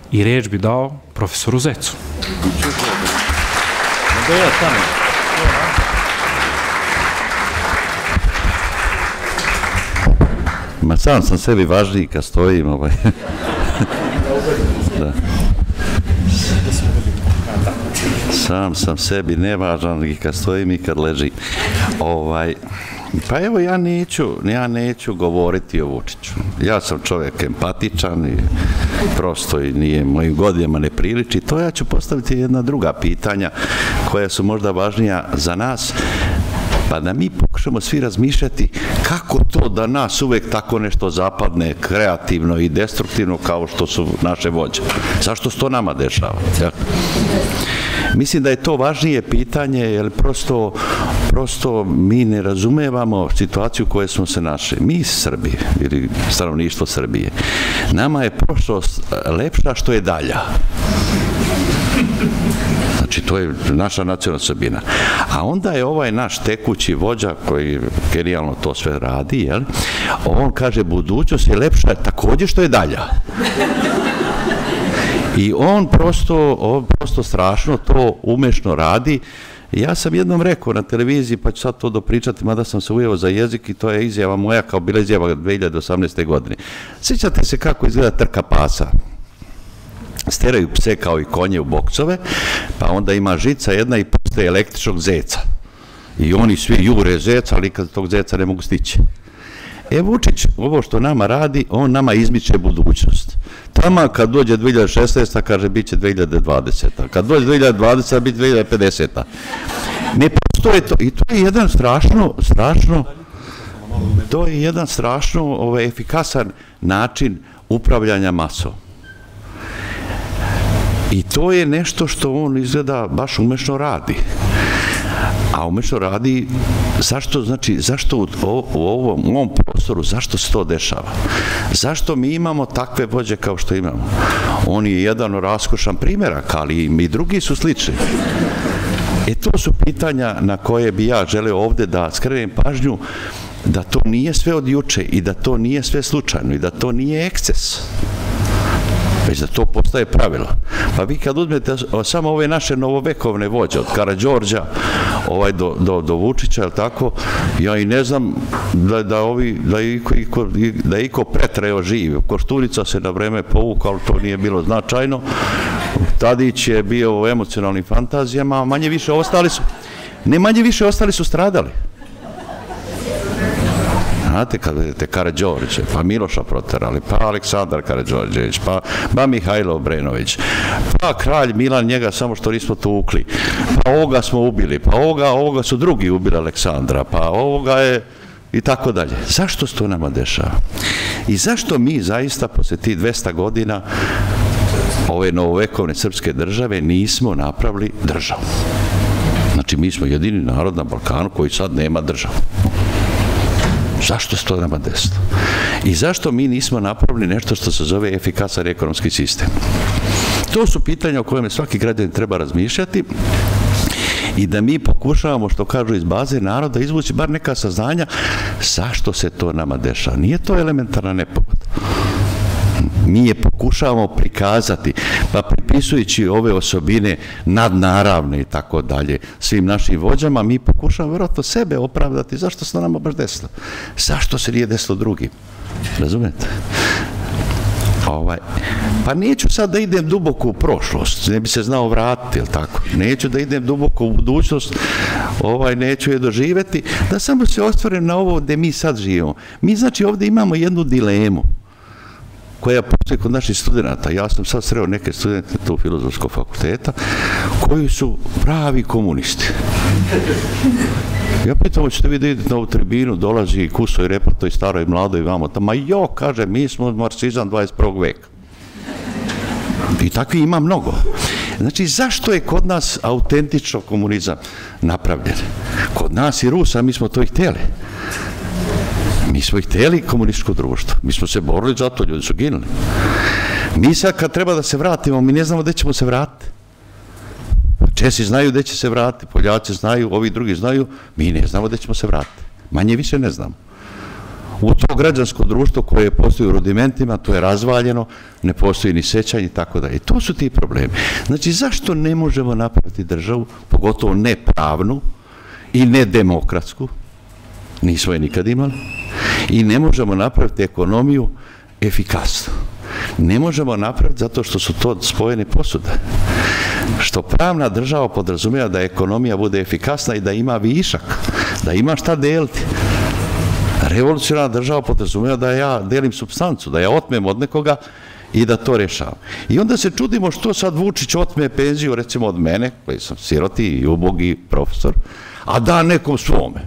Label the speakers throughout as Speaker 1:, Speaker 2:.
Speaker 1: i reč bi dao profesoru Zecu.
Speaker 2: Ma sam sam sebi važniji kad stojim. Sam sam sebi nevažan i kad stojim i kad ležim. Pa evo, ja neću govoriti o Vučiću. Ja sam čovjek empatičan i prosto i nije mojim godinama ne priliči. To ja ću postaviti jedna druga pitanja koja su možda važnija za nas, pa da mi pokušamo svi razmišljati kako to da nas uvek tako nešto zapadne kreativno i destruktivno kao što su naše vođe. Zašto se to nama dešava? Mislim da je to važnije pitanje, jer prosto mi ne razumevamo situaciju u kojoj smo se našli. Mi Srbi, ili stanovništvo Srbije, nama je prošlost lepša što je dalja. Znači, to je naša nacionalna osobina. A onda je ovaj naš tekući vođa, koji genijalno to sve radi, on kaže, budućnost je lepša također što je dalja. I on prosto strašno to umešno radi. Ja sam jednom rekao na televiziji, pa ću sad to dopričati, mada sam se ujeo za jezik i to je izjava moja, kao bila izjava 2018. godine. Sjećate se kako izgleda trka pasa? Steraju pse kao i konje u boksove, pa onda ima žica jedna i puste električnog zeca. I oni svi jure zeca, ali kad tog zeca ne mogu stići. Vučić, ovo što nama radi, on nama izmiče budućnost. Tamo kad dođe 2016. kaže bit će 2020. Kad dođe 2020. bit će 2050. Ne postoje to. I to je jedan strašno efikasan način upravljanja masom. I to je nešto što on izgleda baš umešno radi. A umešno radi, zašto u ovom prostoru, zašto se to dešava? Zašto mi imamo takve vođe kao što imamo? On je jedan raskošan primjerak, ali i drugi su slični. To su pitanja na koje bi ja želeo ovde da skrenem pažnju, da to nije sve od juče i da to nije sve slučajno i da to nije eksces, već da to postaje pravilo. Pa vi kad uzmete samo ove naše novovekovne vođe, od Karađorđa do Vučića, je li tako, ja i ne znam da je iko pretreo živ. Koštunica se na vreme povukao, ali to nije bilo značajno. Tadić je bio u emocionalnim fantazijama, a manje više ostali su stradali. Znate, kad vidite Karađorđe, pa Miloša proterali, pa Aleksandar Karađorđević, pa Mihajlo Obrenović, pa kralj Milan, njega samo što nismo tukli, pa ovoga smo ubili, pa ovoga su drugi ubili Aleksandra, pa ovoga je i tako dalje. Zašto se to nama dešava? I zašto mi zaista posle tih 200 godina ove novovekovne srpske države nismo napravili državu? Znači, mi smo jedini narod na Balkanu koji sad nema državu. Zašto se to nama desilo? I zašto mi nismo napravili nešto što se zove efikasan ekonomski sistem? To su pitanja o kojima svaki građanin treba razmišljati i da mi pokušavamo, što kažu iz baze naroda, izvući bar neka saznanja zašto se to nama dešava. Nije to elementarna nepogoda. Mi je pokušavamo prikazati, pa pripisujući ove osobine nadnaravne i tako dalje svim našim vođama, mi pokušavamo vjerojatno sebe opravdati zašto se nama baš desilo. Zašto se nije desilo drugim? Razumete? Pa neću sad da idem duboko u prošlost, ne bi se znao vratiti, jel tako? Neću da idem duboko u budućnost, neću je doživeti, da samo se ostvarim na ovo gde mi sad živimo. Mi znači ovde imamo jednu dilemu koja postoji kod naših studenta. Ja sam sad sreo neke studente tu Filozofskog fakulteta koji su pravi komunisti. Ja pitam, hoćete vi da idete na ovu tribinu, dolazi Kuso i Repato i staro i mlado i vamo tamo, kaže, mi smo marksizam 21. veka. I takvi ima mnogo. Znači, zašto je kod nas autentično komunizam napravljen? Kod nas i Rusa, mi smo to i htjeli. Mi smo i htjeli komunističko društvo. Mi smo se borili za to, ljudi su ginuli. Mi sad kad treba da se vratimo, mi ne znamo gde ćemo se vratiti. Česi znaju gde će se vratiti, Poljaci znaju, ovi drugi znaju, mi ne znamo gde ćemo se vratiti. Manje više ne znamo. u to građansko društvo koje postoji u rudimentima, to je razvaljeno, ne postoji ni sećanje i tako dalje. I to su ti problemi. Znači, zašto ne možemo napraviti državu, pogotovo ne pravnu i ne demokratsku, nismo je nikad imali, i ne možemo napraviti ekonomiju efikasnu. Ne možemo napraviti zato što su to spojene posude. Što pravna država podrazumijeva da ekonomija bude efikasna i da ima višak, da ima šta deliti. Revolucionarna država podrazumijeva da ja delim supstancu, da ja otmem od nekoga i da to rešavam. I onda se čudimo što sad Vučić otme penziju, recimo od mene, koji sam siroti i ubogi profesor, a da nekom svome.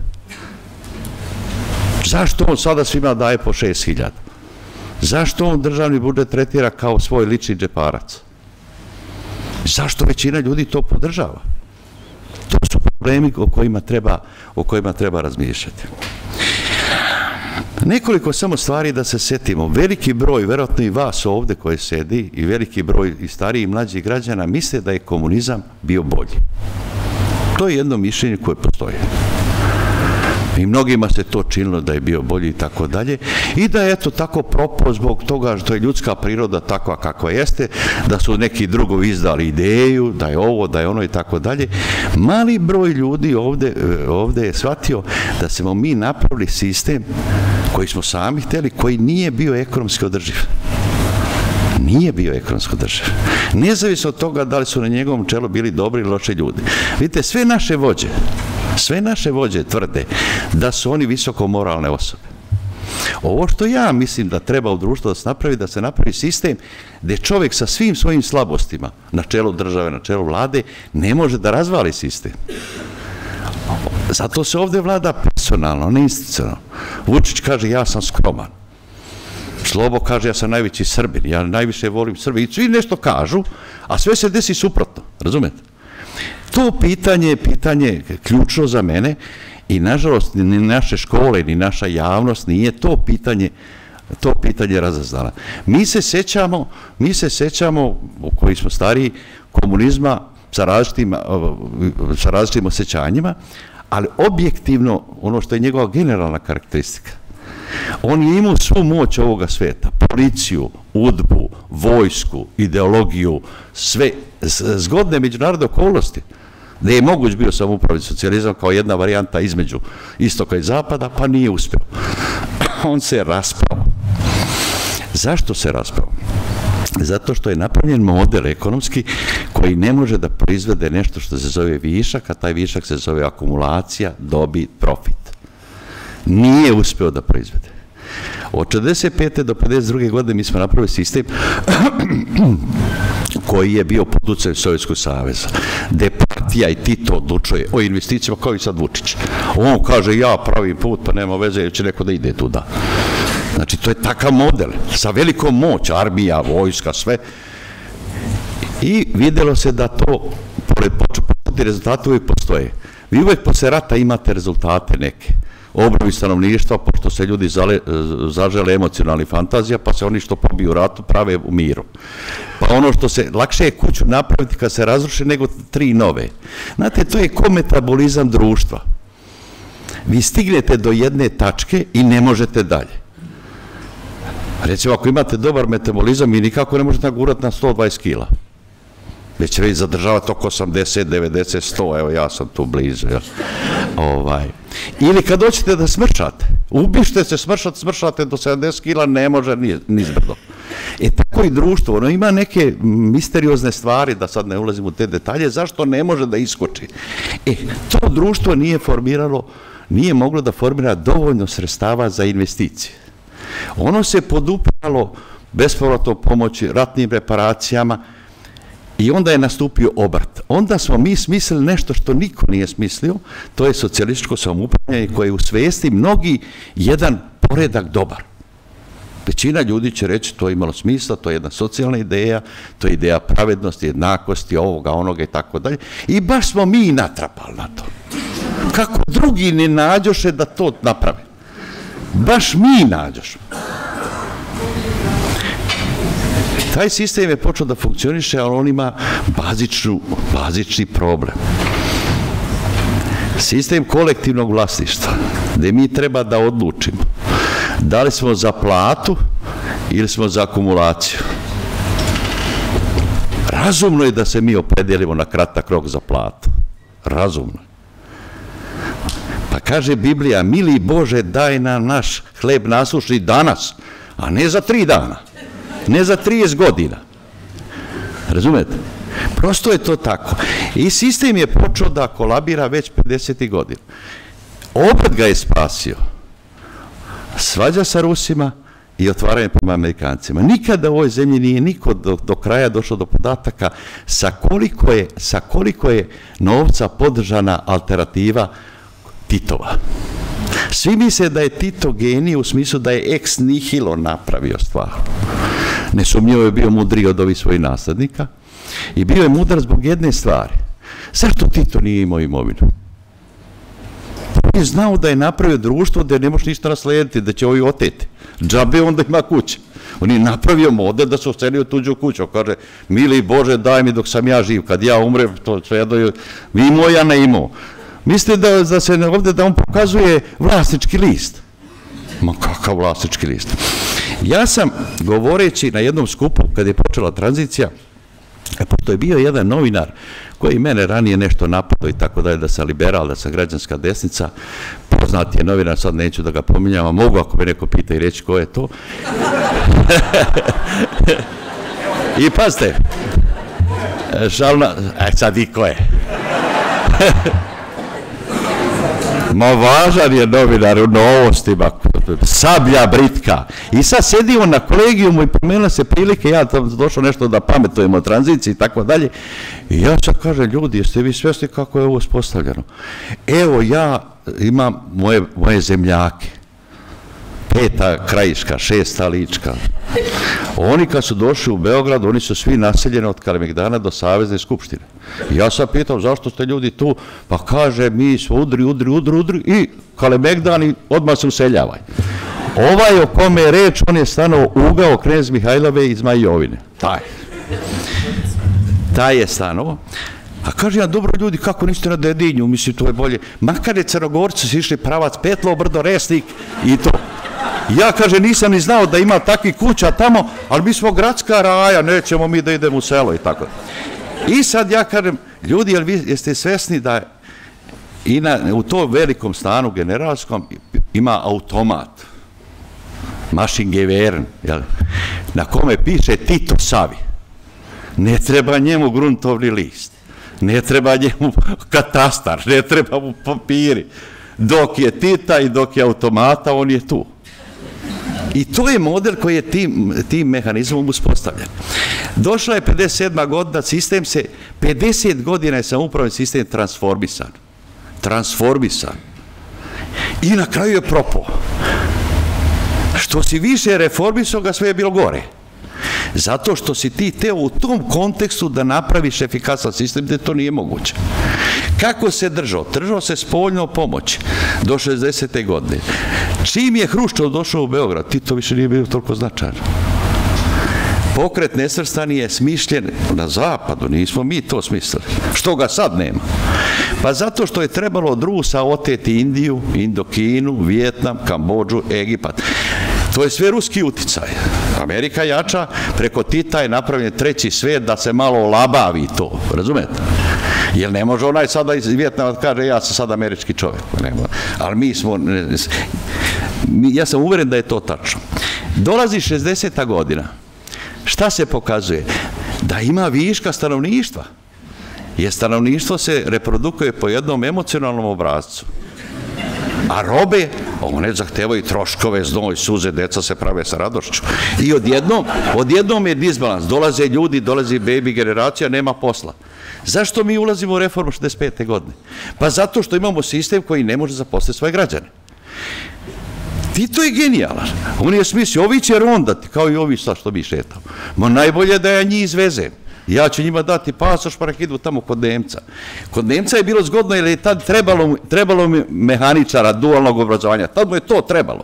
Speaker 2: Zašto on sada svima daje po 6.000? Zašto on državni budžet tretira kao svoj lični džeparac? Zašto većina ljudi to podržava? To su problemi o kojima treba razmišljati. Nekoliko samo stvari da se setimo. Veliki broj, verovatno i vas ovde koji sedi, i veliki broj i stariji i mlađih građana misle da je komunizam bio bolji. To je jedno mišljenje koje postoji. I mnogima se to činilo da je bio bolji i tako dalje. I da je eto tako propao zbog toga što je ljudska priroda takva kakva jeste, da su neki drugovi izdali ideju, da je ovo, da je ono i tako dalje. Mali broj ljudi ovde je shvatio da smo mi napravili sistem koji smo sami hteli, koji nije bio ekonomski održiv. Nije bio ekonomski održiv. Nezavisno od toga da li su na njegovom čelu bili dobri ili loši ljudi. Vidite, sve naše vođe tvrde da su oni visoko moralne osobe. Ovo što ja mislim da treba u društvu da se napravi sistem gde čovjek sa svim svojim slabostima na čelu države, na čelu vlade, ne može da razvali sistem. Zato se ovde vlada personalno, ne institucionalno. Vučić kaže ja sam skroman. Slobo kaže ja sam najveći Srbin, ja najviše volim Srbi. I svi nešto kažu, a sve se desi suprotno, razumete? To pitanje je pitanje ključno za mene i nažalost ni naše škole, ni naša javnost nije to pitanje razaznala. Mi se sećamo, koji smo stariji, komunizma sa različitim osjećanjima, ali objektivno, ono što je njegova generalna karakteristika, on je imao svu moć ovoga sveta, policiju, udbu, vojsku, ideologiju, sve zgodne međunarodne okolnosti, da je moguć bio samoupravni socijalizam kao jedna varijanta između istoka i zapada, pa nije uspeo. On se raspao. Zašto se raspao? Zato što je napravljen model ekonomski koji ne može da proizvede nešto što se zove višak, a taj višak se zove akumulacija, dobit, profit. Nije uspeo da proizvede. Od 45. do 52. godine mi smo napravili sistem koji je bio pod utjecajem Sovjetskog saveza, gde partija i Tito odlučuje o investicijama kao i sad Vučić. On kaže ja pravim put, pa nema veze, jer će neko da ide tuda. Znači, to je takav model, sa velikom moć, armija, vojska, sve. I videlo se da to, pored početnih rezultata uvijek postoje. Vi uvijek posle rata imate rezultate neke. Obnovi stanovništva, pošto se ljudi zažele emocionalnih fantazija, pa se oni što pobiju u ratu prave u miru. Pa ono što se, lakše je kuću napraviti kad se razruši nego 3 nove. Znate, to je ko metabolizam društva. Vi stignete do jedne tačke i ne možete dalje. Recimo, ako imate dobar metabolizam, vi nikako ne možete nagurati na 120 kila. Već će zadržavati oko 80, 90, 100, evo ja sam tu blizu. Ili kad hoćete da smršate, ubište se, smršate do 70 kila, ne može nizbrdo. Tako i društvo, ono ima neke misteriozne stvari, da sad ne ulazim u te detalje, zašto ne može da iskoči. To društvo nije moglo da formira dovoljno sredstava za investicije. Ono se podupiralo bespovratnom pomoći, ratnim reparacijama, i onda je nastupio obrt. Onda smo mi smislili nešto što niko nije smislio, to je socijalističko samoupravljanje koje je u svesti mnogi jedan poredak dobar. Većina ljudi će reći to je imalo smisla, to je jedna socijalna ideja, to je ideja pravednosti, jednakosti, ovoga, onoga i tako dalje. I baš smo mi natrapali na to. Kako drugi ne nađoše da to naprave? Baš mi nađošmo. Taj sistem je počeo da funkcioniše, ali on ima bazični problem. Sistem kolektivnog vlasništva, gde mi treba da odlučimo Da li smo za platu ili smo za akumulaciju? Razumno je da se mi opredelimo na kratak rok za platu. Razumno. Pa kaže Biblija, mili Bože, daj nam naš hleb nasušni danas, a ne za 3 dana, ne za 30 godina. Razumete? Prosto je to tako. I sistem je počeo da kolabira već 50. godina. Opet ga je spasio. Svađa sa Rusima i otvaranje prema Amerikancima. Nikada u ovoj zemlji nije niko do kraja došao do podataka sa koliko je novca podržana alternativa Titova. Svi misle da je Tito genij u smislu da je ex nihilo napravio stvar. Nesumnjivo je bio mudriji od ovih svojih naslednika i bio je mudar zbog jedne stvari. Zašto Tito nije imao imovinu? On je znao da je napravio društvo da ne može ništa naslediti, da će ovi oteti. Džabe onda ima kuće. On je napravio model da se oselio tuđu kuću. Kaže, mili Bože, daj mi dok sam ja živ. Kad ja umrem, to sve jedno vi imao, ja ne imao. Mislite da se ovdje da on pokazuje vlasnički list? Ma kakav vlasnički list? Ja sam, govoreći na jednom skupu, kad je počela tranzicija, pošto je bio jedan novinar koji mene ranije nešto napadao i tako dalje, da sam liberal, da sam građanska desnica, poznati je novinar, sad neću da ga pominjam, a mogu ako me neko pita i reći ko je to. I pazite, sad i ko je? Ma važan je novinar u Novostima, Sablja Britka. I sad sedimo na kolegijumu i promenila se prilike, ja tam došao nešto da pametujem o tranziciji i tako dalje. I ja sad kažem, ljudi, jeste vi svjesni kako je ovo uspostavljeno? Evo, ja imam moje zemljake. 5. Krajiška, 6. Lička. Oni kad su došli u Beograd, oni su svi naseljeni od Kalemegdana do Savezne skupštine. Ja sam pitao zašto ste ljudi tu, pa kaže mi smo udri i Kalemegdan odmah se useljavaj. Ovaj o kome je reč, on je stanovao ugao Knez Mihajlove iz Zmajovine. Taj je stanovao. A kaže ja, dobro ljudi, kako niste na Dedinju, mislim to je bolje. Makar je Crnogorci su išli pravac Petlo, Brdo, Resnik i to. Ja, kaže, nisam ni znao da ima takvih kuća tamo, ali mi smo gradska raja, nećemo mi da idemo u selo i tako. I sad ja kažem, ljudi, jeste svesni da u tom velikom stanu generalskom ima automat, mašingevern, na kome piše Tito Savi. Ne treba njemu gruntovni list, ne treba njemu katastar, ne treba mu papiri. Dok je Tita i dok je automata, on je tu. I to je model koji je tim mehanizmom uspostavljen. Došla je 57. godina, sistem se, 50 godina je samoupravni sistem transformisan. I na kraju je propao. Što si više reformisao ga, sve je bilo gore. Zato što si ti teo u tom kontekstu da napraviš efikasan sistem, gde to nije moguće. Kako se držao? Držao se spoljno pomoći do 60. godine. Čim je Hruščov došao u Beograd, Tito više nije bio toliko značajan. Pokret nesvrstani je smišljen na zapadu, nismo mi to smislili. Što ga sad nema? Pa zato što je trebalo od Rusa oteti Indiju, Indokinu, Vijetnam, Kambodžu, Egipat. To je sve ruski uticaj. Amerika jača, preko Tita je napravljen treći svet da se malo labavi to, razumete? Jer ne može onaj sada iz Vijetnama da kaže ja sam sad američki čovjek. Ali mi smo, ja sam uveren da je to tačno. Dolazi 60. godina. Šta se pokazuje? Da ima viška stanovništva. Jer stanovništvo se reprodukuje po jednom emocionalnom obrazcu. A robe, one zahtevaju troškove, znoj, suze, deca se prave sa radošću. I odjednom je disbalans. Dolaze ljudi, dolazi baby generacija, nema posla. Zašto mi ulazimo u reformu 65. godine? Pa zato što imamo sistem koji ne može zaposliti svoje građane. Tito je genijalan. On je smislio, ovi će rondati, kao i ovi sad što bi šetao. Ma najbolje da ja njih izvezem. Ja ću njima dati pasoš pa nek idu tamo kod Nemca. Kod Nemca je bilo zgodno jer je tad trebalo mehaničara, dualnog obrazovanja. Tad mu je to trebalo.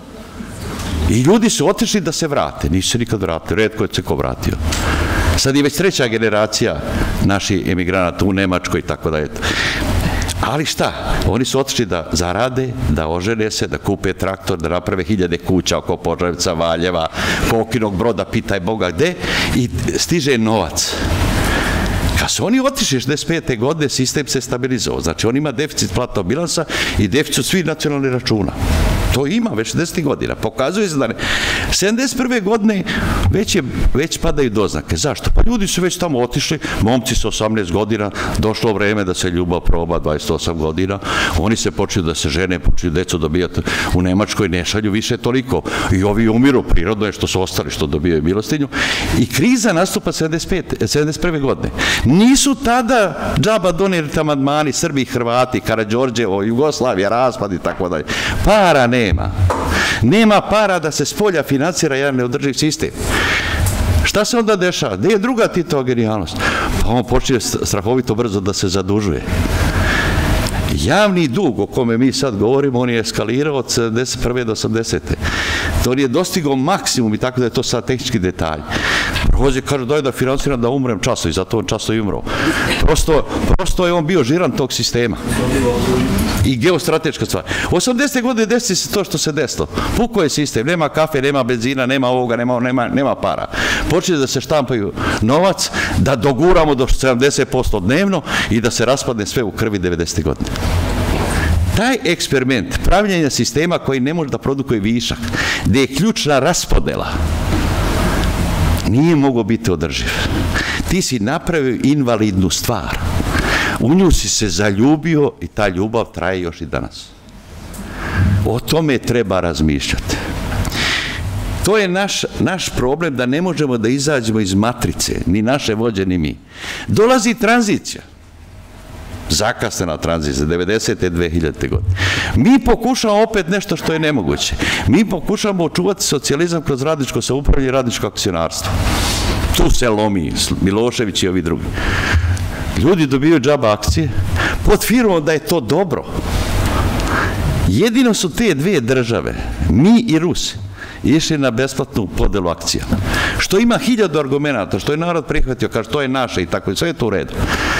Speaker 2: I ljudi su otišli da se vrate. Nisu se nikad vratili. Retko je se ko vratio. Sad je već treća generacija naših emigranata u Nemačkoj i tako da je to. Ali šta? Oni su otišli da zarade, da ožene se, da kupe traktor, da naprave 1000 kuća oko Požarevca, Valjeva, Kokinog Broda, pitaj Boga gde, i stiže novac. Kad su oni otišli 65. godine, sistem se stabilizovao. Znači, on ima deficit platnog bilansa i deficit svih nacionalnih računa. To ima već 10 godina. Pokazuje se da ne. 71. godine već padaju doznake. Zašto? Pa ljudi su već tamo otišli, momci sa 18 godina, došlo vreme da se ljubav proba, 28 godina, oni se počeli da se žene, počeli decu dobijati u Nemačkoj, ne šalju više toliko. I ovi umiru, prirodno je što su ostali, što dobijaju milostinju. I kriza nastupa 71. godine. Nisu tada džaba donijeli amandmani Srbi i Hrvati, Karađorđevo, Jugoslavija, raspad i tako dalje. Para nema. Nema para da se s polja financira jedan neodrživ sistem. Šta se onda dešava? Gde je druga Titova genijalnost? Pa on počne strahovito brzo da se zadužuje. Javni dug o kome mi sad govorimo, on je eskalirao od 71. do 80. To on je dostigao maksimum i tako da je to sad tehnički detalj. Prođe, kaže, daj da financiram da umrem často i zato on často i umro. Prosto je on bio žiran tog sistema. I geostrateška stvar. U 80. godine desi se to što se desilo. Puko je sistem, nema kafe, nema benzina, nema ovoga, nema para. Počne da se štampaju novac, da doguramo do 70% dnevno i da se raspadne sve u krvi 90. godine. Taj eksperiment pravljenja sistema koji ne može da produkuje višak, gde je ključna raspodela, nije mogao biti održiv. Ti si napravio invalidnu stvar. U nju si se zaljubio i ta ljubav traje još i danas. O tome treba razmišljati. To je naš problem da ne možemo da izađemo iz matrice, ni naše vođe, ni mi. Dolazi tranzicija. Zakasnena tranzicija, 90. 2000. godine. Mi pokušamo opet nešto što je nemoguće. Mi pokušamo očuvati socijalizam kroz radničko samoupravljanje i radničko akcionarstvo. Tu se lomi Milošević i ovi drugi. Ljudi dobijaju džaba akcije pod firmom da je to dobro. Jedino su te dve države, mi i Rusi, išli na besplatnu podelu akcija. Što ima 1000 argumenata, što je narod prihvatio, kaže to je naše i tako, sve je to u redu.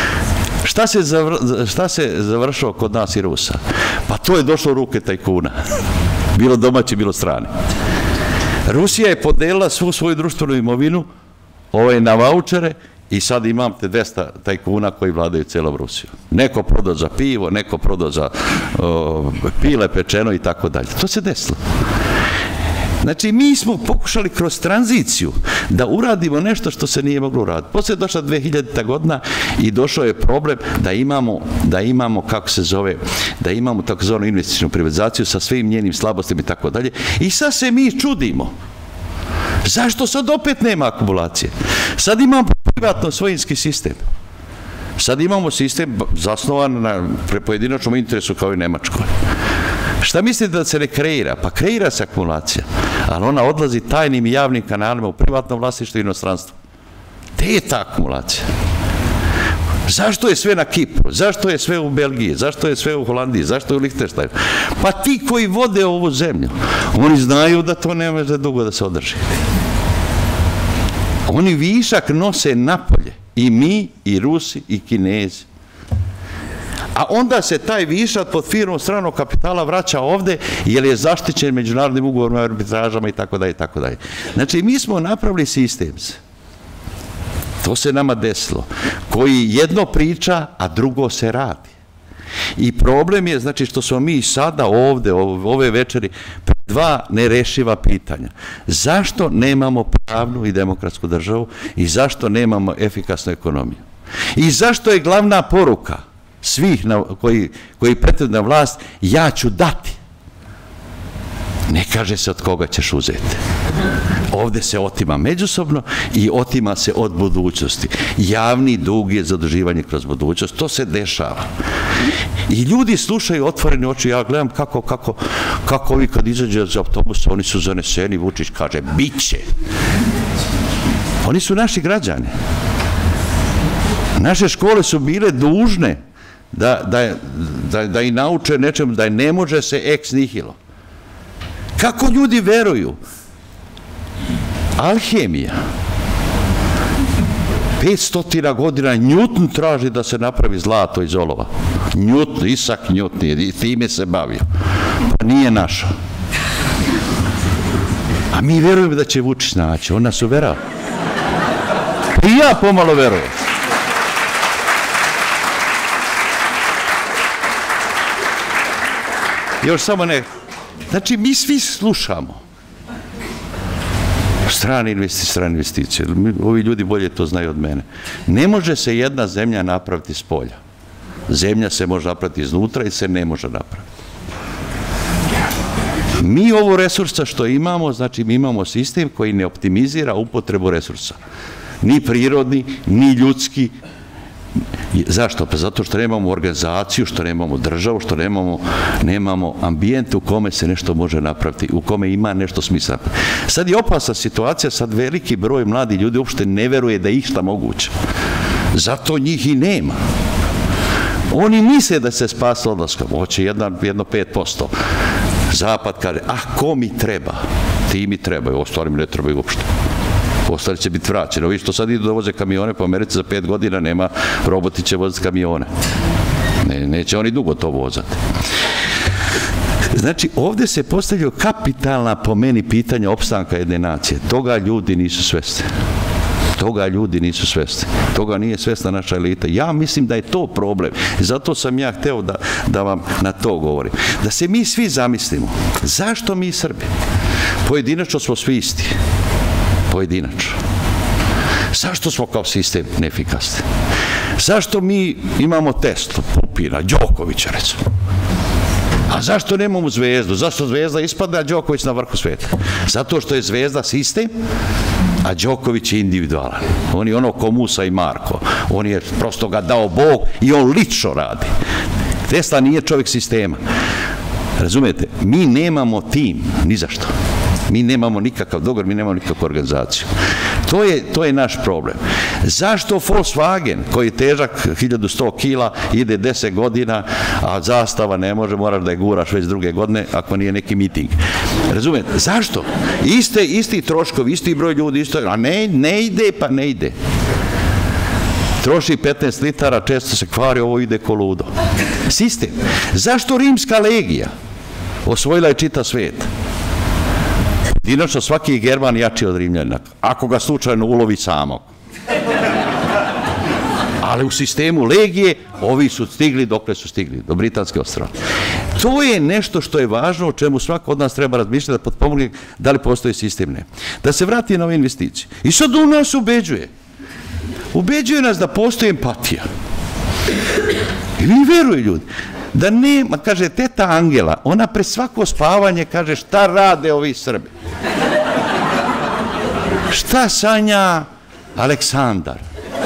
Speaker 2: Šta se završilo kod nas i Rusa? Pa to je došlo u ruke tajkuna. Bilo domaći, bilo strani. Rusija je podelila svu svoju društvenu imovinu na vaučere i sad imate 200 tajkuna koji vladaju celom Rusijom. Neko prodao za pivo, neko prodao za pile pečeno i tako dalje. To se desilo. Znači, mi smo pokušali kroz tranziciju da uradimo nešto što se nije moglo uraditi. Posle je došla 2000. godina i došao je problem da imamo, kako se zove, da imamo takozvanu investičnu privatizaciju sa svim njenim slabostima i tako dalje. I sad se mi čudimo. Zašto sad opet nema akumulacije? Sad imamo privatno svojinski sistem. Sad imamo sistem zasnovan na pojedinačnom interesu kao i Nemačkoj. Šta mislite da se ne kreira? Pa kreira se akumulacija, ali ona odlazi tajnim i javnim kanalima u privatnom vlasništvu i inostranstvu. Gde je ta akumulacija? Zašto je sve na Kipru? Zašto je sve u Belgiji? Zašto je sve u Holandiji? Zašto je u Lihtenštajnu? Pa ti koji vode ovu zemlju, oni znaju da to ne može dugo da se održi. Oni višak nose napolje. I mi, i Rusi, i Kinezi. A onda se taj višak pod firmom stranog kapitala vraća ovde jer je zaštićen međunarodnim ugovorima, arbitražama i tako dalje i tako dalje. Znači, mi smo napravili sistem. To se nama desilo. Koji jedno priča, a drugo se radi. I problem je, znači, što smo mi sada ovde, ove večeri, dva nerešiva pitanja. Zašto nemamo pravnu i demokratsku državu i zašto nemamo efikasnu ekonomiju? I zašto je glavna poruka svih koji pretenduju na vlast, ja ću dati. Ne kaže se od koga ćeš uzeti. Ovde se otima međusobno i otima se od budućnosti. Javni dug je zaduživanje kroz budućnost. To se dešava. I ljudi slušaju otvorene oči. Ja gledam kako ovi kad izađe iz autobusa, oni su zaneseni. Vučić kaže, bit će. Oni su naši građani. Naše škole su bile dužne da i nauče nečemu, da ne može se ex nihilo. Kako ljudi veruju? Alhemija. 500 godina Newton traži da se napravi zlato iz olova. Newton, Isaac Newton, i time se bavio. Pa nije našao. A mi verujemo da će Vučić naći, on nas uverava. I ja pomalo verujem. Još samo ne. Znači, mi svi slušamo. Strane investicije. Ovi ljudi bolje to znaju od mene. Ne može se jedna zemlja napraviti s polja. Zemlja se može napraviti iznutra i se ne može napraviti. Mi ovo resursa što imamo, znači mi imamo sistem koji ne optimizira upotrebu resursa. Ni prirodni, ni ljudski. Zašto? Pa zato što nemamo organizaciju, što nemamo državu, što nemamo ambijent u kome se nešto može napraviti, u kome ima nešto smisla. Sad je opasna situacija, sad veliki broj mladih ljudi uopšte ne veruje da je išta moguće. Zato njih i nema. Oni misle da se spasa odlaskom, hoće jedno 5%. Zapad kaže, ko mi treba? Ti mi trebaju, ostali mi ne trebaju uopšte. Ostali će biti vraćeni. Ovi što sad idu da voze kamione po Americi za 5 godina nema, roboti će voziti kamione. Neće oni dugo to vozati. Znači, ovdje se postavljaju kapitalna, po meni, pitanja opstanka jedne nacije. Toga ljudi nisu svesni. Toga nije svesna naša elita. Ja mislim da je to problem. Zato sam ja hteo da vam na to govorim. Da se mi svi zamislimo. Zašto mi Srbi? Pojedinačno smo svi isti. Pojedinačno. Zašto smo kao sistem neefikasni? Zašto mi imamo Teslu, Pupina, Đokovića, recimo? A zašto nemamo Zvezdu? Zašto Zvezda ispada, a Đoković na vrhu sveta? Zato što je Zvezda sistem, a Đoković je individualan. On je ono ko Musa i Marko. On je prosto ga dao Bog i on lično radi. Tesla nije čovjek sistema. Razumete? Mi nemamo tim, ni zašto. Mi nemamo nikakav dogovor, mi nemamo nikakvu organizaciju. To je naš problem. Zašto Volkswagen, koji je težak 1100 kila, ide 10 godina, a zastava ne može, moraš da je guraš već druge godine, ako nije neki miting. Razumete? Zašto? Isti troškovi, isti broj ljudi, a ne ide, pa ne ide. Troši 15 litara, često se kvari, ovo ide ko ludo. Sistem. Zašto rimska legija osvojila je čitav svet? Inače, svaki German jači od Rimljana, ako ga slučajno ulovi samog. Ali u sistemu legije, ovi su stigli dokle su stigli, do Britanske ostrva. To je nešto što je važno, o čemu svako od nas treba razmišljati, da potpomogne da li postoji sistem, ne. Da se vrati na ove investicije. I sad u nas ubeđuje. Ubeđuje nas da postoji empatija. I mi veruju ljudi. Da nema, kaže, teta Angela, ona pre svako spavanje kaže šta rade ovi Srbi. Šta sanja Aleksandar.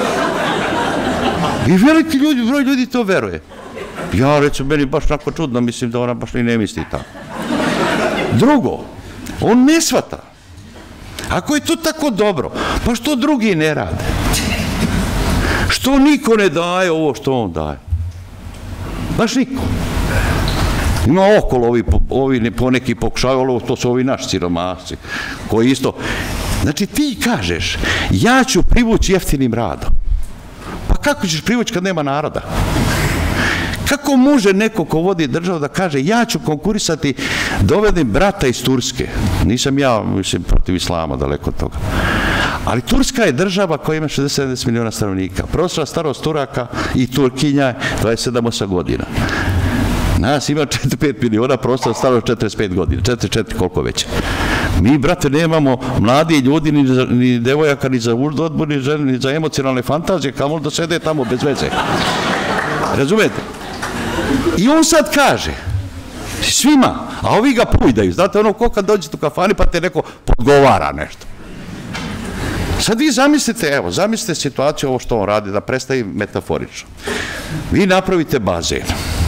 Speaker 2: I veliki ljudi, broj ljudi to veruje. Ja, recimo, meni baš tako čudno, mislim da ona baš ni ne misli tako. Drugo, on ne shvata. Ako je to tako dobro, pa što drugi ne rade? Što niko ne daje ovo što on daje? Baš niko. Ima okolo ovi poneki pokušavaju, to su ovi naši siromasci, koji isto... Znači ti kažeš, ja ću privući jeftinim radom. Pa kako ćeš privući kad nema naroda? Kako može neko ko vodi državu da kaže, ja ću konkurisati, dovedim brata iz Turske. Nisam ja, mislim, protiv islama, daleko od toga. Ali Turska je država koja ima 60-70 miliona stanovnika. Prosječna starost Turaka i Turkinja je 27-8 godina. Nas ima 4-5 miliona, prosječna starost 45 godina. 4 koliko već. Mi, brate, nemamo mladi ljudi, ni devojaka, ni za odbor, ni za emocionalne fantazije, kamo da sede tamo bez veze. Razumete? I on sad kaže, svima, a ovi ga pujdaju. Znate, ono ko kad dođete u kafani pa te neko podgovara nešto. Sad vi zamislite, evo, zamislite situaciju ovo što on radi, da predstavim metaforično. Vi napravite bazen.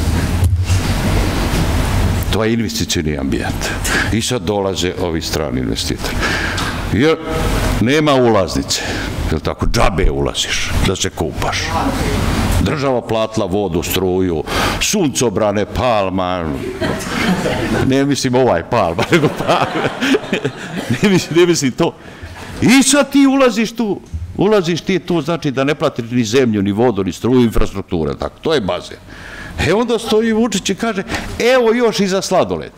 Speaker 2: To je investicioni ambijent. I sad dolaze ovi strani investitori. Jer nema ulaznice. Jel tako? Džabe ulaziš da se kupaš. Država platila vodu, struju, suncobrane, palma. Ne mislim ovaj palma, nego palma. Ne mislim to. I sad ti ulaziš tu Ulaziš ti tu, znači da ne platiš ni zemlju, ni vodu, ni struju, infrastrukturu, tako, to je bazen. Onda stoji Vučić i kaže, evo još i za sladoled.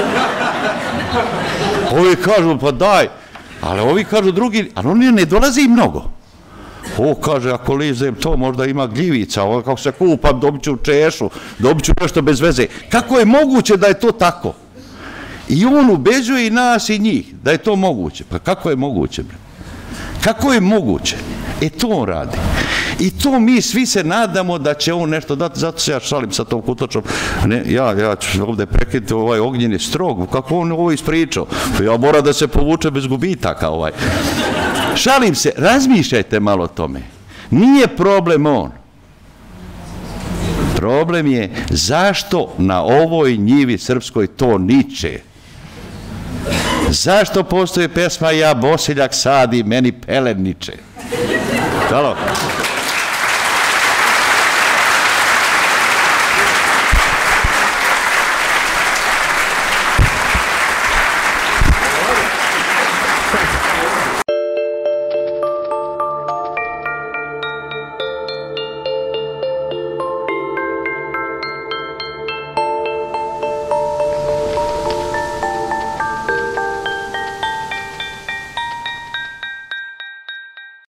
Speaker 2: Ovi kažu, pa daj, ali ovi kažu drugi, ali oni ne dolazi mnogo. Kaže, ako lizem to, možda ima gljivica, kako se kupam, dobit ću češu, dobit ću nešto bez veze. Kako je moguće da je to tako? I on ubeđuje i nas i njih da je to moguće. Pa kako je moguće? Kako je moguće? To on radi. I to mi svi se nadamo da će on nešto dati, zato se ja šalim sa tom Kutočom. Ja ću ovde prekinuti ovaj Ognjen je strog, kako on ovo ispričao. Ja mora da se povuče bez gubitaka. Šalim se, razmišljajte malo o tome. Nije problem on. Problem je zašto na ovoj njivi srpskoj to niče. Zašto postoji pesma ja bosiljak sadi, meni pelen niče. Halo?